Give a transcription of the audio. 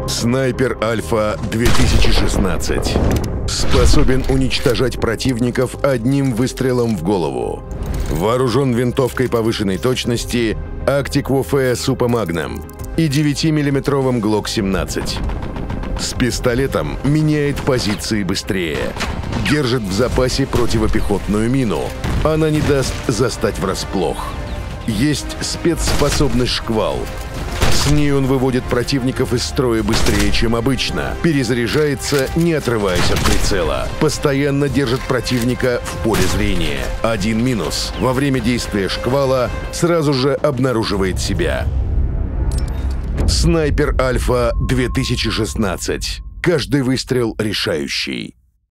Снайпер Альфа 2016. Способен уничтожать противников одним выстрелом в голову. Вооружен винтовкой повышенной точности Arctic Warfare Super Magnum и 9-мм Glock 17. С пистолетом меняет позиции быстрее. Держит в запасе противопехотную мину. Она не даст застать врасплох. Есть спецспособность «Шквал». С ней он выводит противников из строя быстрее, чем обычно. Перезаряжается, не отрываясь от прицела. Постоянно держит противника в поле зрения. Один минус. Во время действия «Шквала» сразу же обнаруживает себя. Снайпер Альфа 2016. Каждый выстрел решающий.